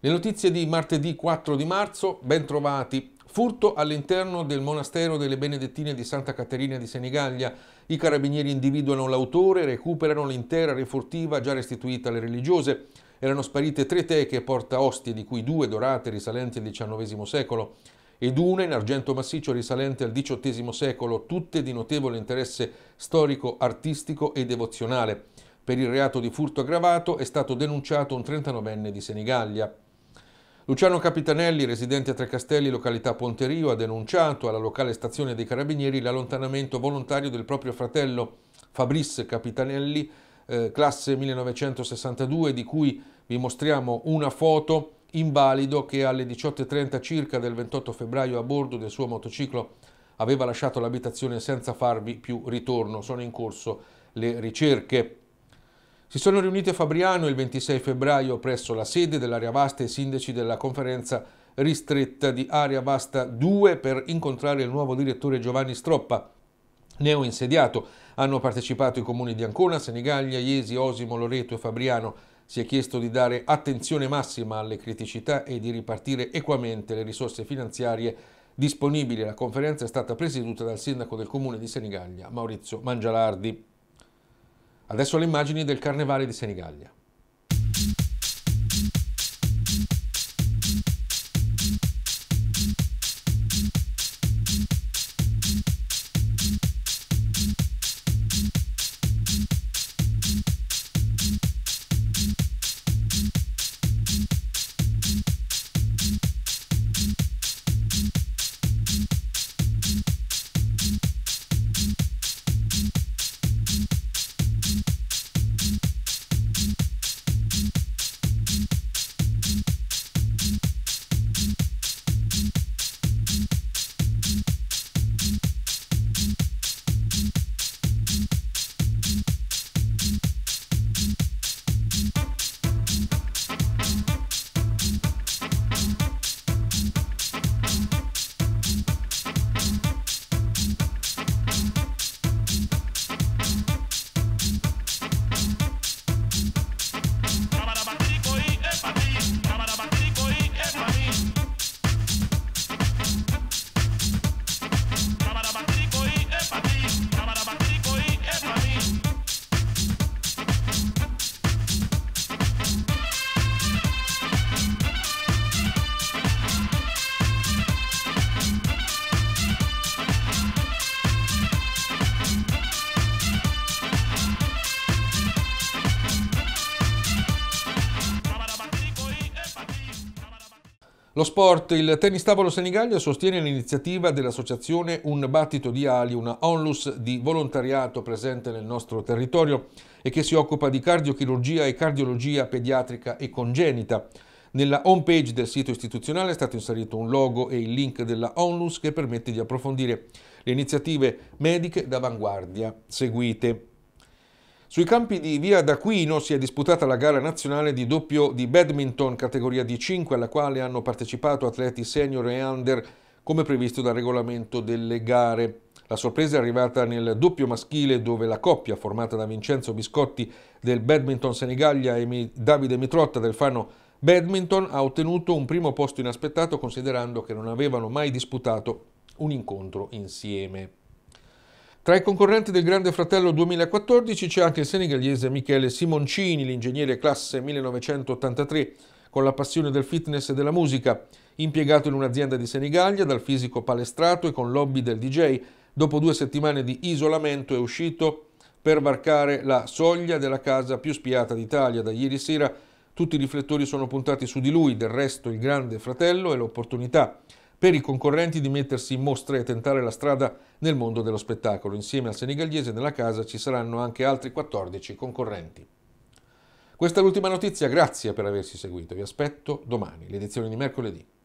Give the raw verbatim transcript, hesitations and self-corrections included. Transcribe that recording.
Le notizie di martedì quattro di marzo, ben trovati. Furto all'interno del monastero delle Benedettine di Santa Caterina di Senigallia. I carabinieri individuano l'autore e recuperano l'intera refurtiva già restituita alle religiose. Erano sparite tre teche porta ostie, di cui due dorate risalenti al diciannovesimo secolo ed una in argento massiccio risalente al diciottesimo secolo, tutte di notevole interesse storico, artistico e devozionale. Per il reato di furto aggravato è stato denunciato un trentanovenne di Senigallia. Luciano Capitanelli, residente a Trecastelli, località Ponterio, ha denunciato alla locale stazione dei Carabinieri l'allontanamento volontario del proprio fratello Fabrice Capitanelli, eh, classe millenovecentosessantadue, di cui vi mostriamo una foto, invalido, che alle diciotto e trenta circa del ventotto febbraio a bordo del suo motociclo aveva lasciato l'abitazione senza farvi più ritorno. Sono in corso le ricerche. Si sono riuniti a Fabriano il ventisei febbraio presso la sede dell'Area Vasta i sindaci della conferenza ristretta di Area Vasta due per incontrare il nuovo direttore Giovanni Stroppa, neo insediato. Hanno partecipato i comuni di Ancona, Senigallia, Iesi, Osimo, Loreto e Fabriano. Si è chiesto di dare attenzione massima alle criticità e di ripartire equamente le risorse finanziarie disponibili. La conferenza è stata presieduta dal sindaco del comune di Senigallia, Maurizio Mangialardi. Adesso le immagini del Carnevale di Senigallia. Lo sport. Il tennis tavolo Senigallia sostiene l'iniziativa dell'associazione Un Battito di Ali, una onlus di volontariato presente nel nostro territorio e che si occupa di cardiochirurgia e cardiologia pediatrica e congenita. Nella homepage del sito istituzionale è stato inserito un logo e il link della onlus che permette di approfondire le iniziative mediche d'avanguardia seguite. Sui campi di Via d'Aquino si è disputata la gara nazionale di doppio di badminton categoria D cinque, alla quale hanno partecipato atleti senior e under come previsto dal regolamento delle gare. La sorpresa è arrivata nel doppio maschile, dove la coppia formata da Vincenzo Biscotti del Badminton Senigallia e Davide Mitrotta del Fano Badminton ha ottenuto un primo posto inaspettato, considerando che non avevano mai disputato un incontro insieme. Tra i concorrenti del Grande Fratello duemilaquattordici c'è anche il senegallese Michele Simoncini, l'ingegnere classe millenovecentottantatré, con la passione del fitness e della musica. Impiegato in un'azienda di Senigallia, dal fisico palestrato e con l'hobby del D J, dopo due settimane di isolamento è uscito per varcare la soglia della casa più spiata d'Italia. Da ieri sera tutti i riflettori sono puntati su di lui, del resto il Grande Fratello è l'opportunità per i concorrenti di mettersi in mostra e tentare la strada nel mondo dello spettacolo. Insieme al senegallese nella casa ci saranno anche altri quattordici concorrenti. Questa è l'ultima notizia, grazie per averci seguito. Vi aspetto domani, l'edizione di mercoledì.